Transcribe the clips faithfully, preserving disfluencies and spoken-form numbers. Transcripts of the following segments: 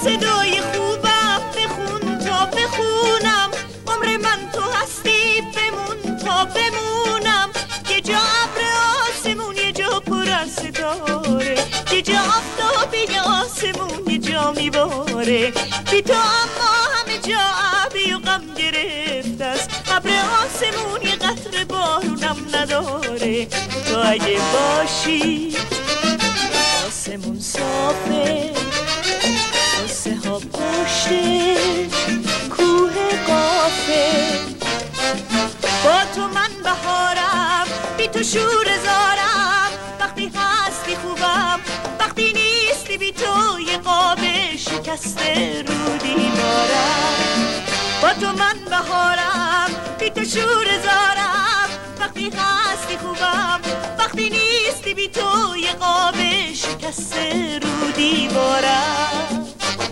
صدای خوبم بخون تا بخونم، عمر من تو هستی بمون تا بمونم. یه جا ابر آسمون یه جا پر از ستاره، یه جا آفتابی آسمون یه جا میباره. بی تو اما همه جا ابری و غم گرفته است، ابر آسمون یه قطره بارونم نداره. تو اگه باشی آسمون صافه، قصه ها پشته کوه قافه. با تو من بهارم، بی تو شور زارم. وقتی هستی خوبم، وقتی نیستی بی تو یه قاب شکسته رو دیوارم. با تو من بهارم، بی تو شور زارم. وقتی هستی خوبم، وقتی نیستی بی تو یه قاب شکسته رو دیوارم.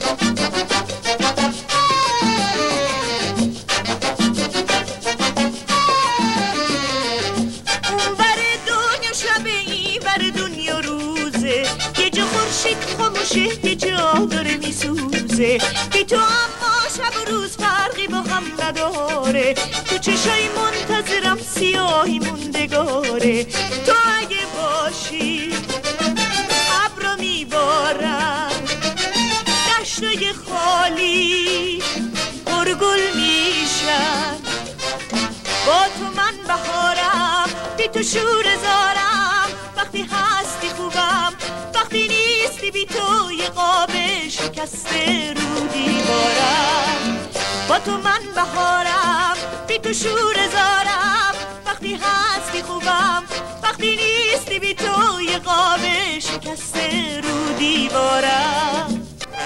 اون بر دنیا شبه این بر دنیا روزه، یه جا خورشید خاموشه یه جا داره میسوزه. بی تو اما شب و روز فرقی با هم نداره، تو چشای منتظرم سیاهی موندگاره. تو اگه باشی ابرا میبارم، دشتای خالی پرگل میشن. با تو من بهارم، بی تو شور زارم. وقتی هستی خوبم، وقتی نیستی بی تو یه قاب شکسته رو دیوارم. با تو من بهارم، بی تو شور زارم. وقتی هستی خوبم، وقتی نیستی بی تو یه قاب شکسته رو دیوارم.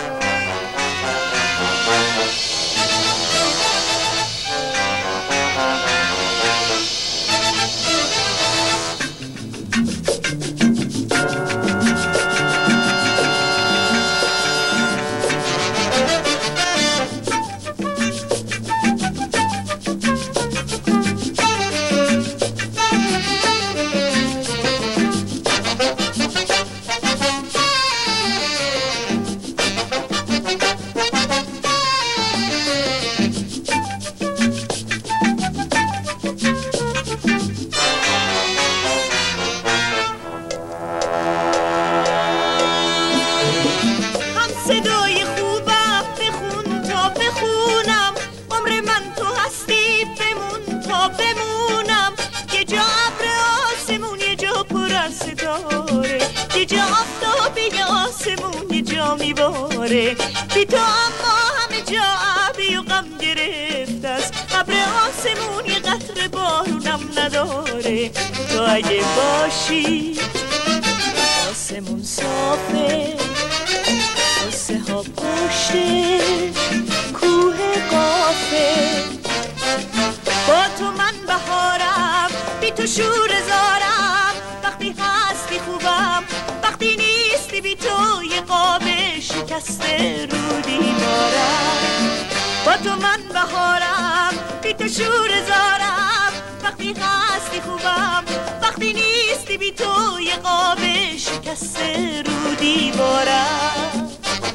صدای خوبم بخون تا بخونم، عمر من تو هستی بمون تا بمونم. یه جا ابر آسمون یه جا پر از ستاره، یه جا آفتابی آسمون یه جا میباره. بی تو اما همه جا ابری و غم گرفته است، ابر آسمون یه قطره بارونم نداره. تو اگه باشی آسمون صافه، قصه ها پشته کوه قافه. با تو من بهارم، بی تو شور زارم. وقتی هستی خوبم، وقتی نیستی بی تو یه قاب شکسته رو دیوارم. با تو من بهارم، بی تو شور زارم. وقتی هستی خوبم، وقتی نیستی بی تو یه قاب شکسته رو دیوارم.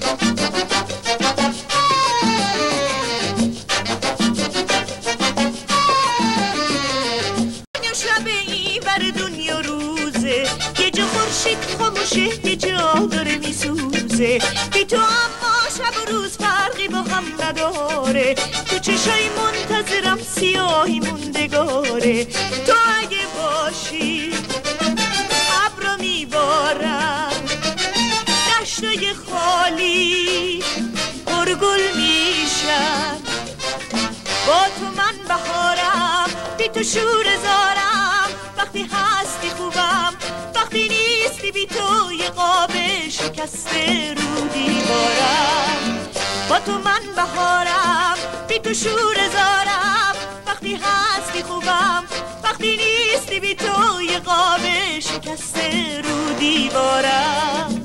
دنیا روزه، یه جا خورشید خاموشه یه جا داره میسوزه. بی تو اما شب و روز فرقی با هم نداره، تو چشای منتظرم سیاهی موندگاره. تو اگه باشی ابرا میبارم، دشتای خالی پرگل میشن. با تو من بهارم، بی تو شور زارم. وقتی هستی خوبم، وقتی نیستی بی تو یه قاب شکسته رو دیوارم. با تو من بهارم، بی تو شور زارم. وقتی هستی خوبم، وقتی نیستی بی تو یه قاب شکسته رو دیوارم.